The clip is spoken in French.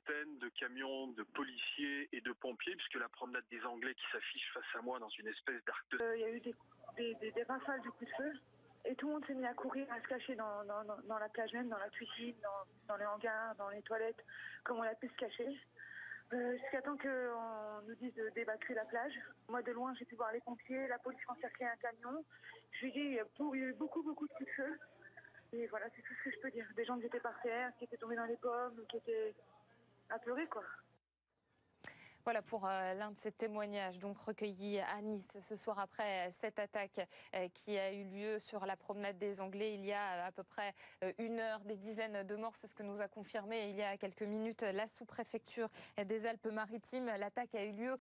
centaines de camions de policiers et de pompiers, puisque la promenade des Anglais qui s'affiche face à moi dans une espèce d'arc de... Il y a eu des rafales de coups de feu et tout le monde s'est mis à courir, à se cacher dans la plage même, dans la cuisine, dans les hangars, dans les toilettes, comme on a pu se cacher. Jusqu'à temps qu'on nous dise d'évacuer la plage. Moi, de loin, j'ai pu voir les pompiers, la police encercler un camion. Je lui ai dit, il y a eu beaucoup de coups de feu. Et voilà, c'est tout ce que je peux dire. Des gens qui étaient par terre, qui étaient tombés dans les pommes, qui étaient apeurés, quoi. Voilà pour l'un de ces témoignages donc recueillis à Nice ce soir après cette attaque qui a eu lieu sur la promenade des Anglais. Il y a à peu près 1 heure, des dizaines de morts, c'est ce que nous a confirmé il y a quelques minutes la sous-préfecture des Alpes-Maritimes. L'attaque a eu lieu